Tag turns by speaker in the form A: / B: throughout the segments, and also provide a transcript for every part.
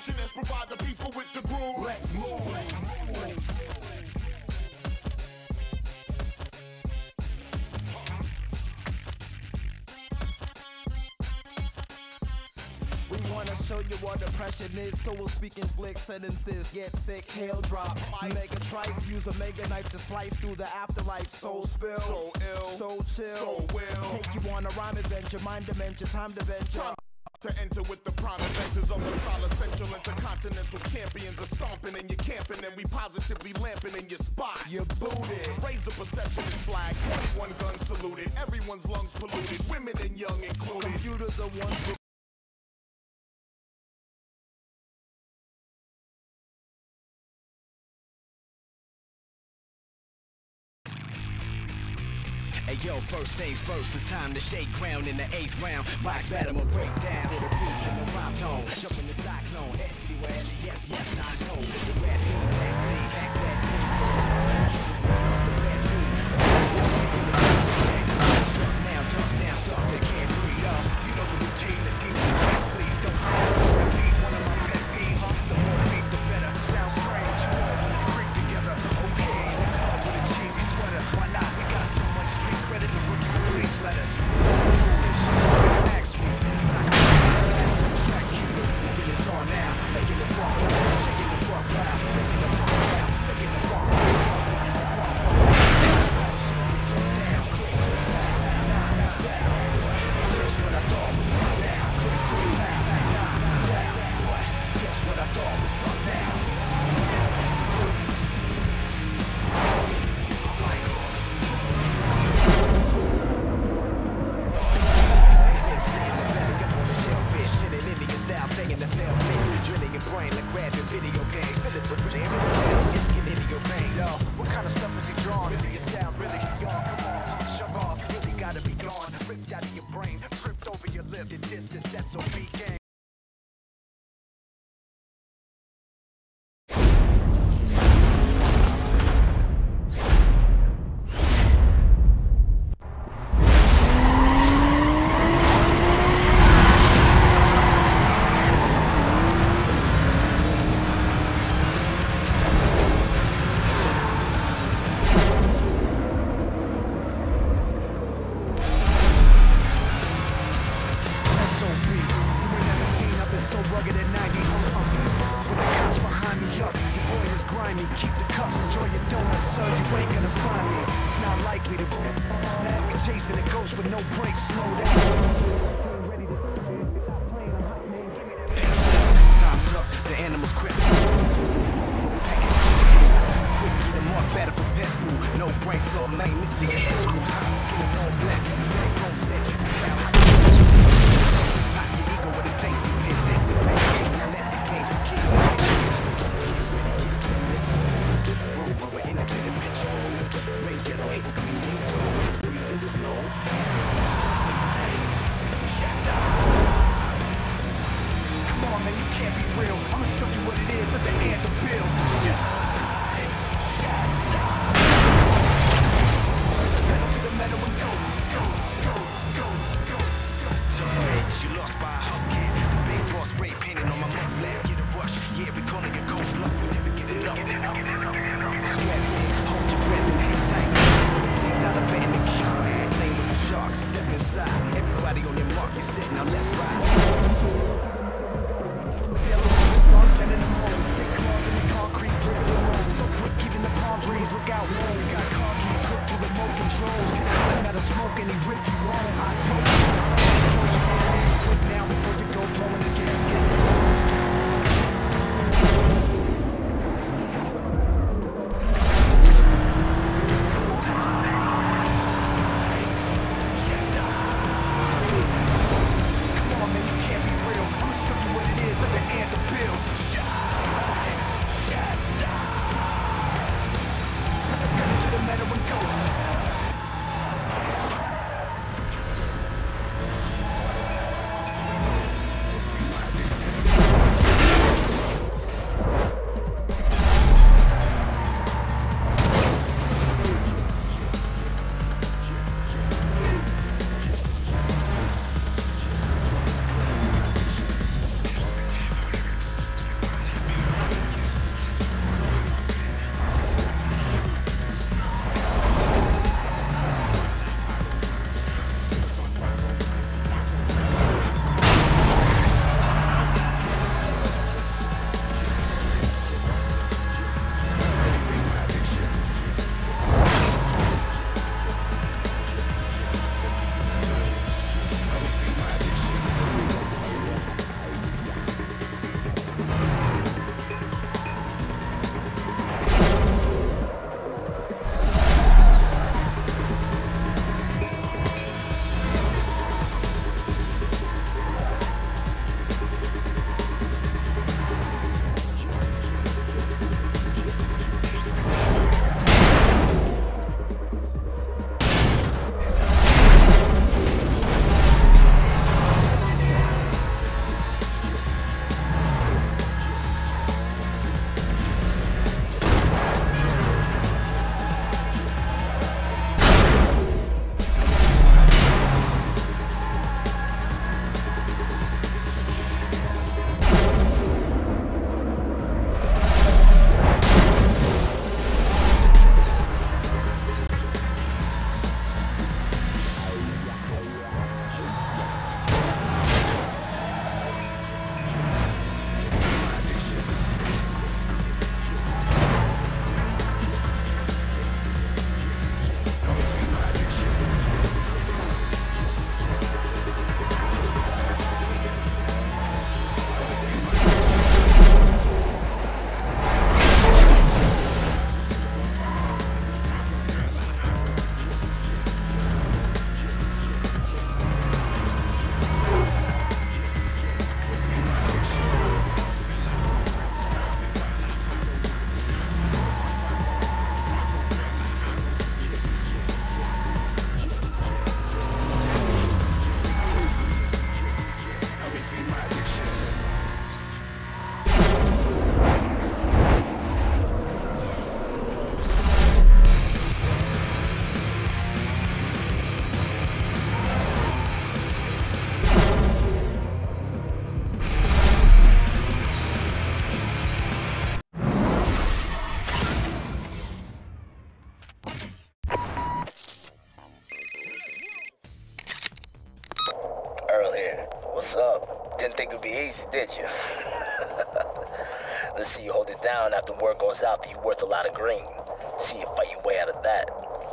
A: Sugestions, provide the people with the groove. Let's move.
B: We wanna show you what depression is, so we'll speak in split sentences. Get sick, hail drop, mega tripe, use a mega knife to slice through the afterlife. Soul spill,
A: So ill,
B: so chill,
A: so will.
B: take you on a rhyme adventure, mind dementia, time to venture.
A: To enter with the prime inventors of the style, essential intercontinental champions are stomping and you're camping, and we positively lamping in your spot.
B: You're booted.
A: Raise the perceptionist flag, 21 guns saluted, everyone's lungs polluted, women and young included.
B: Computers are one group.
C: Hey yo, first things first, it's time to shake ground in the 8th round. Box battle will break down to the beat and the rhyme tone. Jump in the cyclone, S-C-O-L, yes, yes, I know. The red hill, let's see, back that now, dump down, start they can't breathe off. You know the routine, the team, please don't stop. Repeat one of my pet peeves, the more beef, the better. Sounds strange, when they creep together. Okay, with a cheesy sweater, why not? We got so much street credit, the rookie police let us. Foolish, ask me, cause I can track you. Moving is on now, making it walk out, shaking the walk out, making the walk out, taking the walk out. Watch the walk out, sit down, quick. Just what I thought was up now, quick. Just what I thought was up now. Banging the fail face, drilling your brain like grabbing video games. Minutes of jams, just get into your veins. Yo, what kind of stuff is he drawing? Really, it sound really young. Come on, shove off, really gotta be gone. Ripped out of your brain, tripped over your lip. The distance, that's so big game. Sending them home, stick claws in the concrete,
D: did you? Let's see you hold it down after word goes out that you're worth a lot of green. See you fight your way out of that.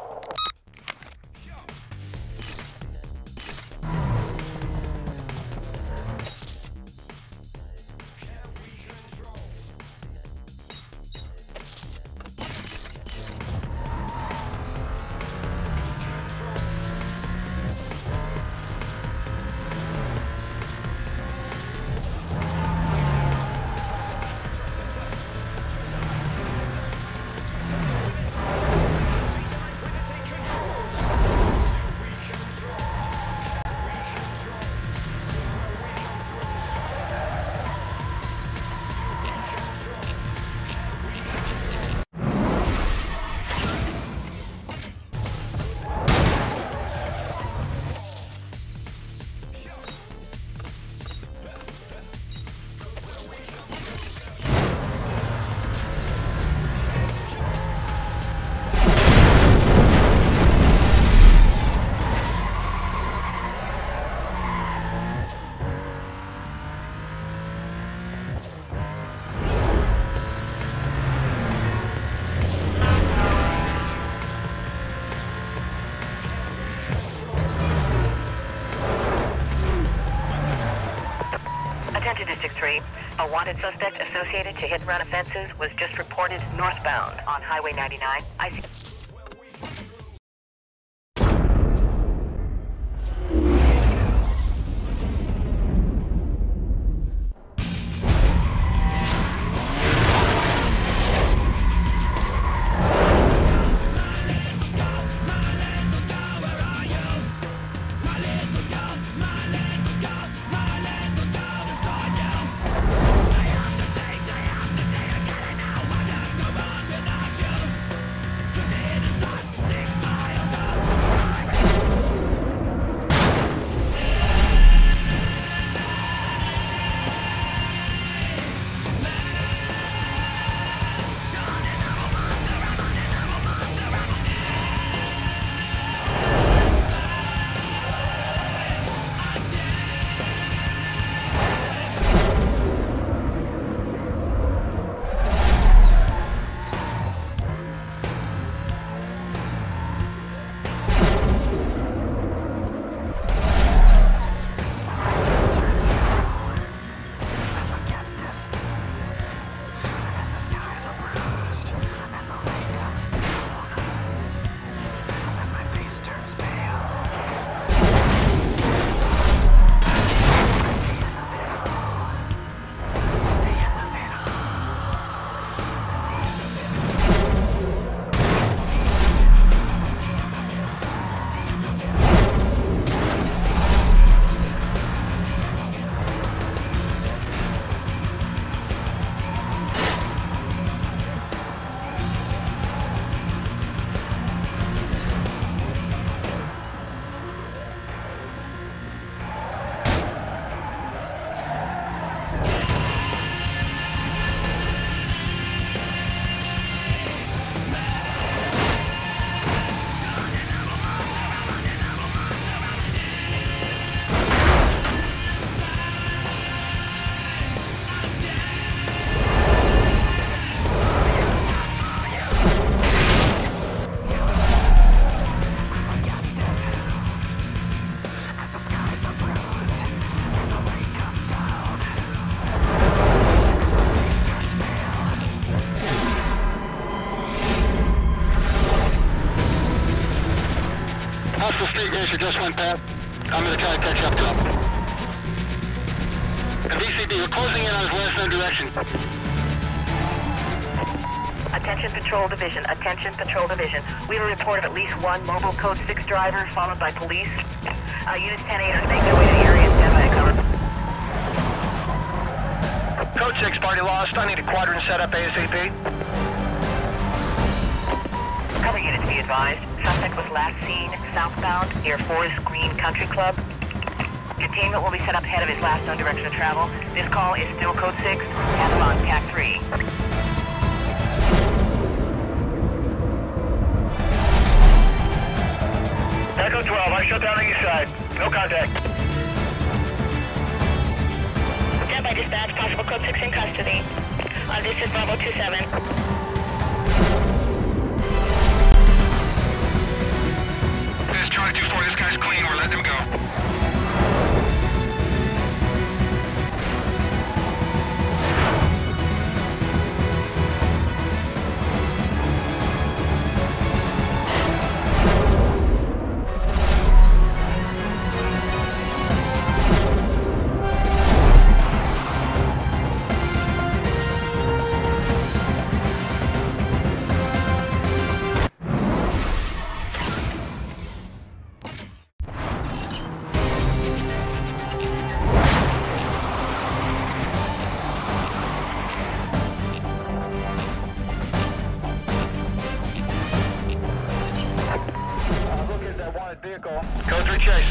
E: District 3. A wanted suspect associated to hit-and-run offenses was just reported northbound on Highway 99. I see.
F: Racer just went past. I'm going to try to catch up to him. VCD, we're closing in on his west end direction.
E: Attention Patrol Division, attention Patrol Division. We have a report of at least one mobile Code 6 driver followed by police. Units 10-8 are making their way to the area and stand by to cover.
F: Code 6, party lost. I need a quadrant set up ASAP.
E: Cover units be advised. Suspect was last seen southbound near Forest Green Country Club. Containment will be set up ahead of his last known direction of travel. This call is still Code 6. Have him on TAC 3.
F: Echo 12, I shut down the east side. No contact.
E: Stand by, dispatch. dispatch, possible code 6 in custody. This is Bravo 27.
F: This is Charlie 24, this guy's clean, we're letting him go.
C: Vehicle.
F: Code 3 chase.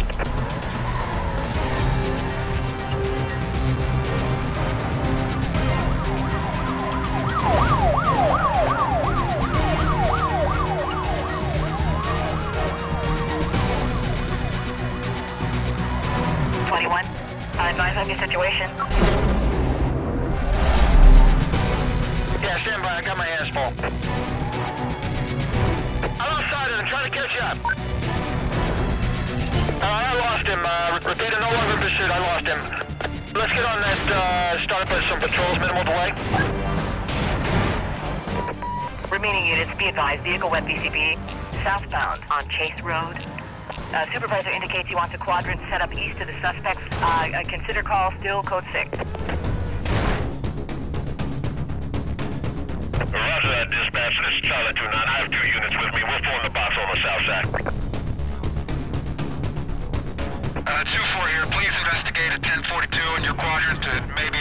E: Advise on your situation.
F: Yeah, stand by, I got my hands full. I'm outside and I'm trying to catch you up. I lost him. Repeat, no longer in pursuit. I lost him. Let's get on that, start up some patrols, minimal delay.
E: Remaining units, be advised, vehicle wet BCB, southbound on Chase Road. Supervisor indicates he wants a quadrant set up east of the suspects. Consider call still code 6.
G: Roger that, dispatch. This is Charlie 29. I have 2 units with me. We'll form the box on the south side.
F: 2-4 here. Please investigate at 1042 in your quadrant to maybe...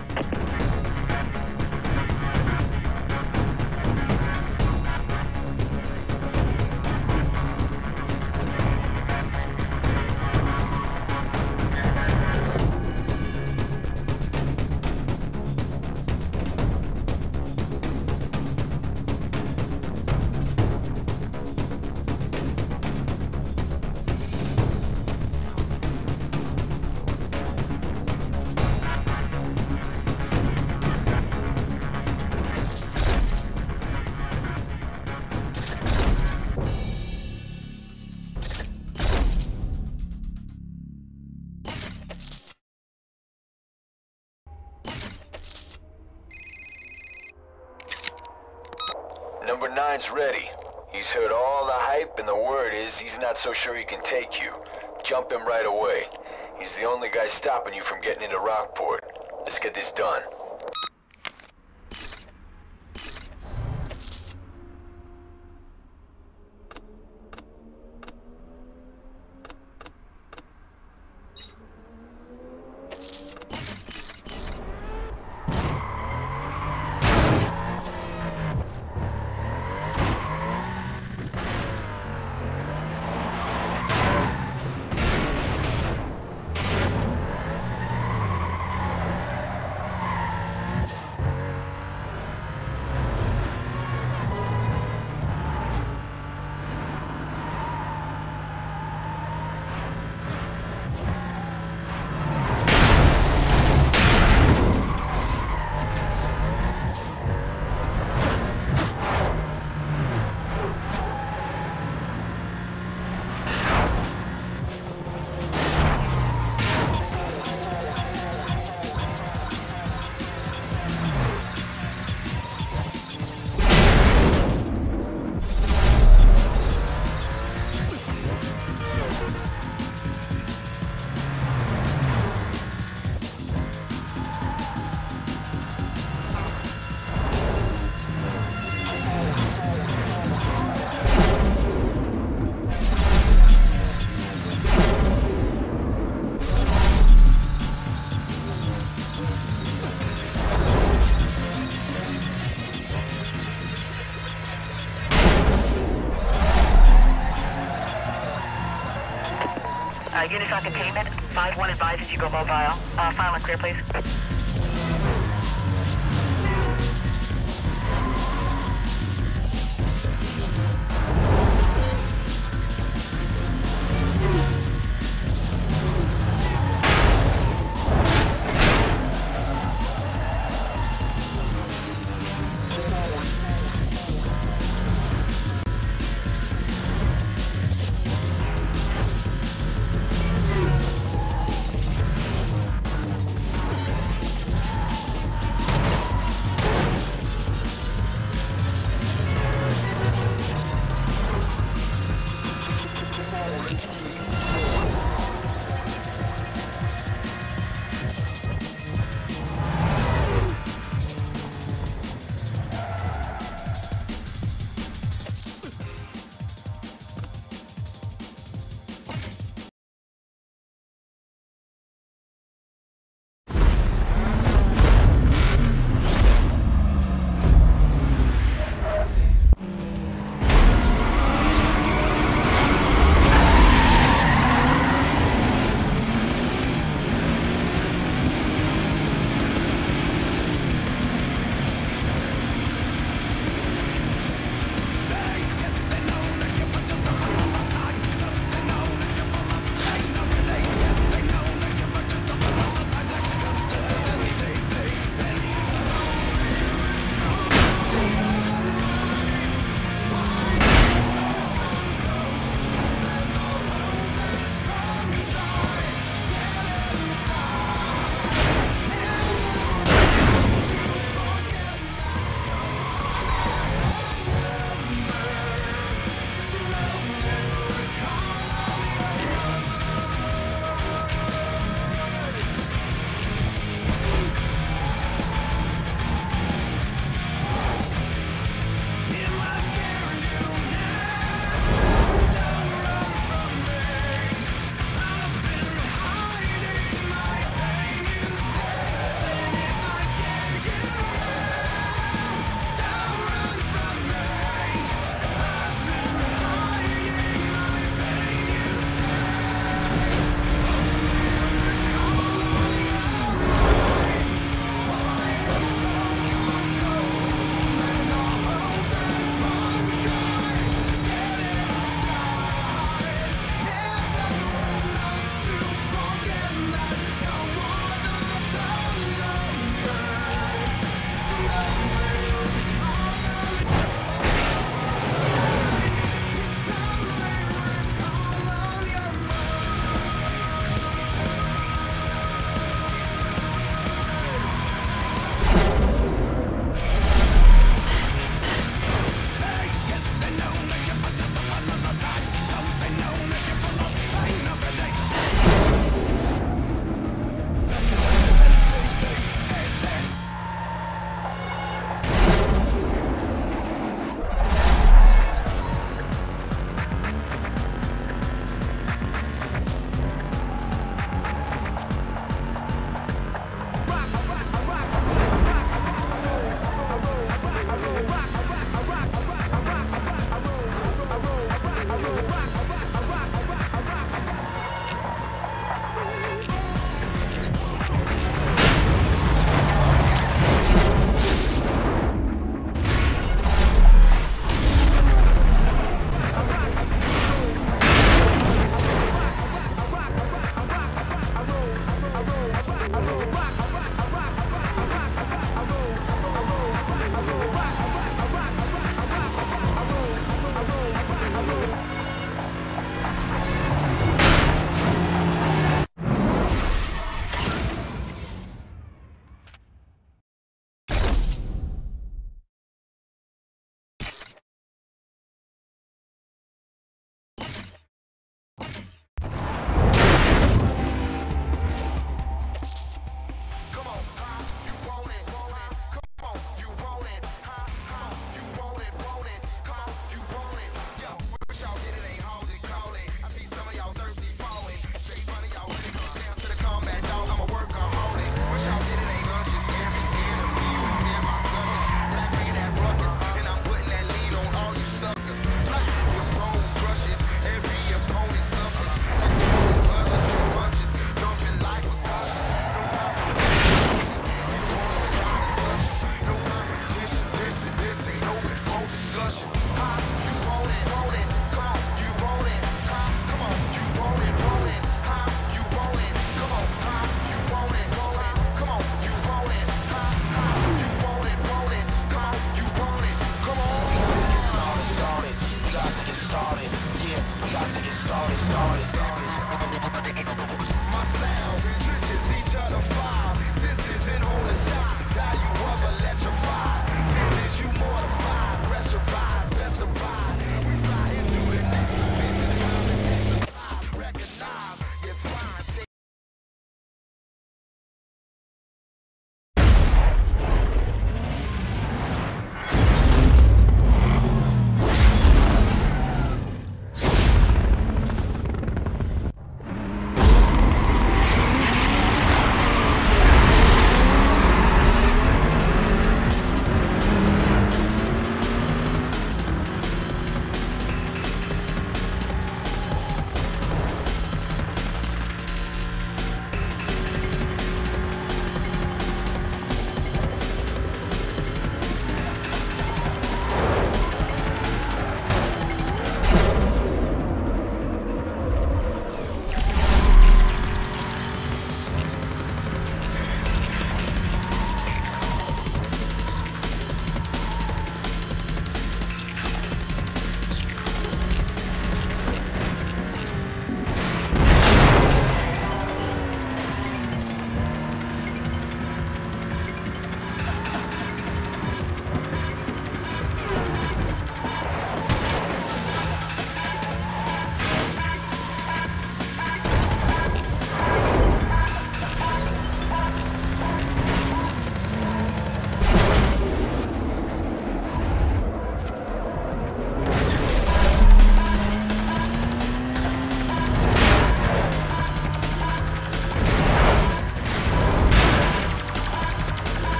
H: Number 9's ready. He's heard all the hype, and the word is he's not so sure he can take you. Jump him right away. He's the only guy stopping you from getting into Rockport. Let's get this done.
E: Units on containment. 5-1 advises you go mobile. File and clear, please.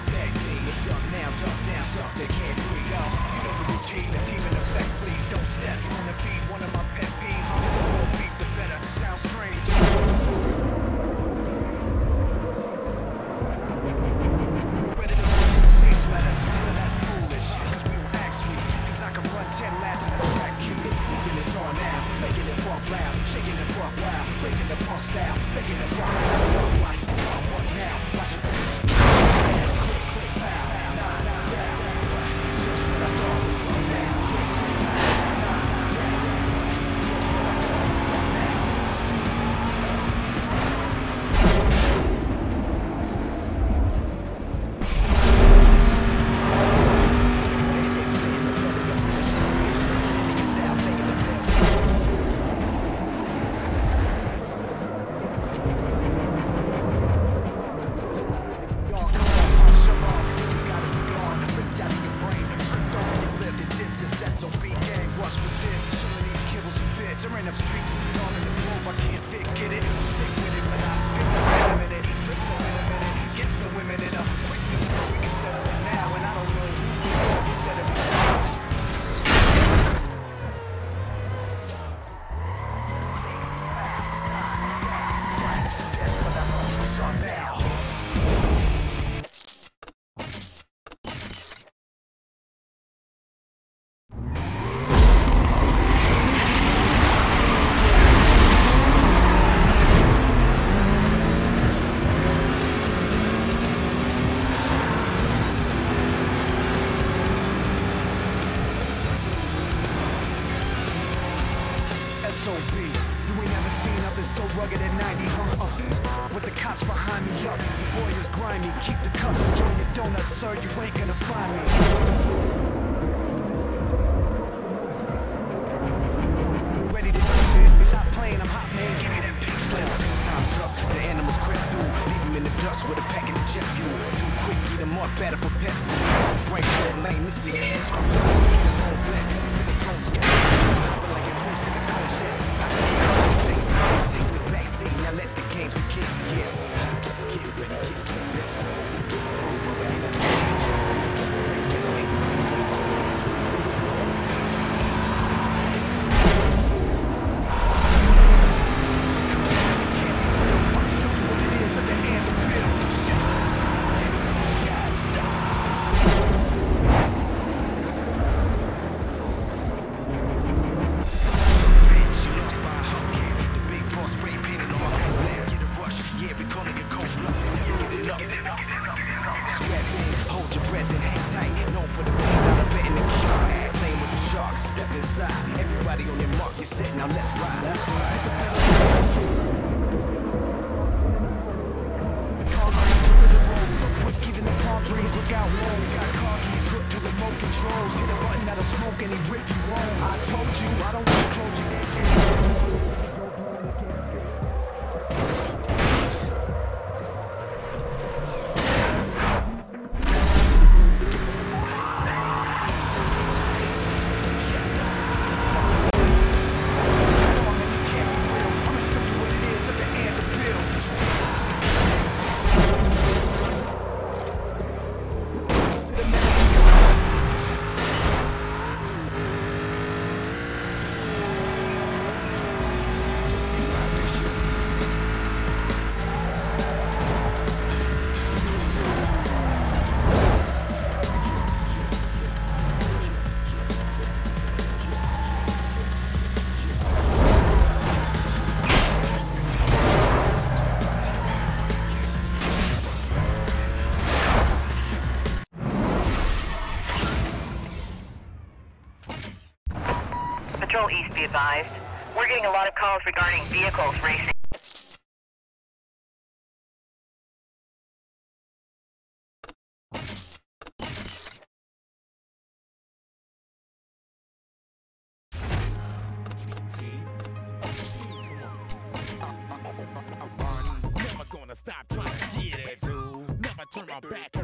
C: tag team. It's up now, dump down, stuff they can't breathe off. You know the routine, the team in effect, please don't step on the beat. One of my pet peeves, the more beef, the better. Sounds strange. Ready to run, please let us feel that foolish. Cause we will ask me, cause I can run 10 laps in a track queue. Moving this on now, making it walk loud, shaking it walk wild, breaking the pump style, taking it walk loud. Watch the pump one now, watch it. Click, click, pow, nah, nah, just what I thought was on now. Just what I thought was on now. With the cops behind me up, the boy is grimy. Keep the cuffs, enjoy your donuts, sir, you ain't gonna find me. Ready to do it, stop playing, I'm hot man, give me that pink slip. Time's up, the animals crept through, leave him in the dust with a pack of jet fuel. Too quick, eat him up, better for pet food. Break that lane, this is ass. Spin the close, like a horse in the conscience. Take the backseat, now let the games begin. Get ready, get set, let's go. Now let's ride. That's right. Even the palm trees look out low. Got car keys hooked to the remote controls. Hit a button that'll smoke any rip you won't. I told you I don't want to close your
E: Patrol East, be advised. We're getting a lot of calls regarding vehicles racing.
A: Never gonna stop trying to get it, dude. Never turn my back